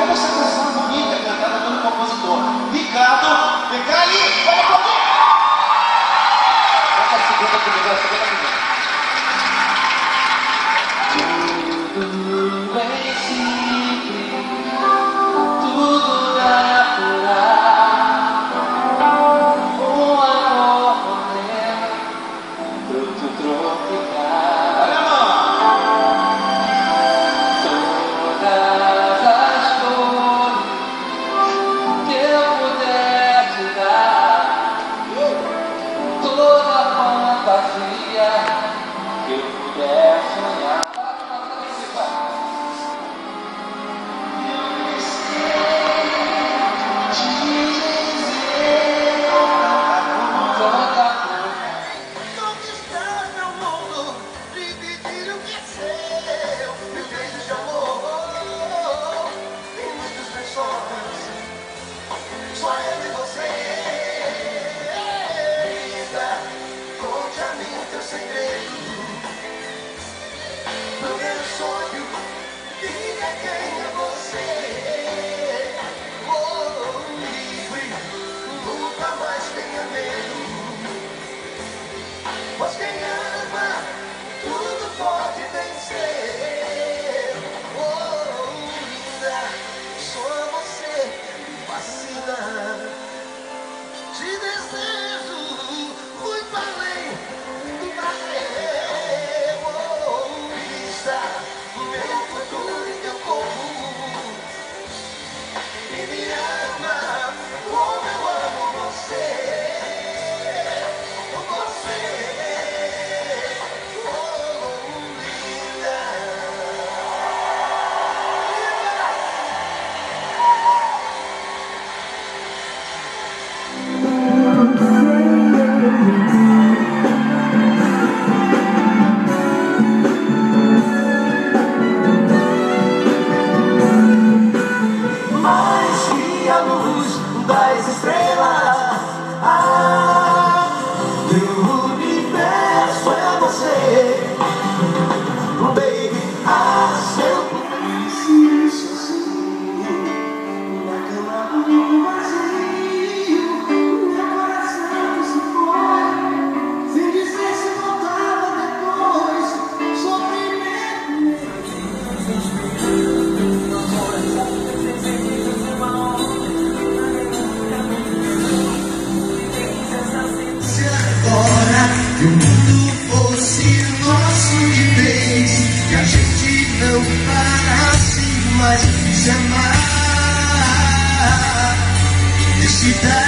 Olha essa canção bonita cantada pelo compositor Ricardo Becali. Vamos aplaudir! Essa segunda comigo, a segunda comigo. Tudo é simples, tudo natural. O amor morreu, fruto tropical. Olha, todas as cores que eu puder te dar, toda a fantasia que eu puder sonhar. Pois quem ama, tudo pode vencer. Oh, linda, só você me fascina. Te desejo muito além do prazer. Oh, vista meu futuro em teu corpo e me ama como eu amo você. Das estrelas, meu universo é você, baby. Se eu pudesse sozinho na cama do vazio, meu coração se foi, sem dizer se voltava depois. Sofrimento. Que o mundo fosse nosso de vez, que a gente não parasse mais de se amar.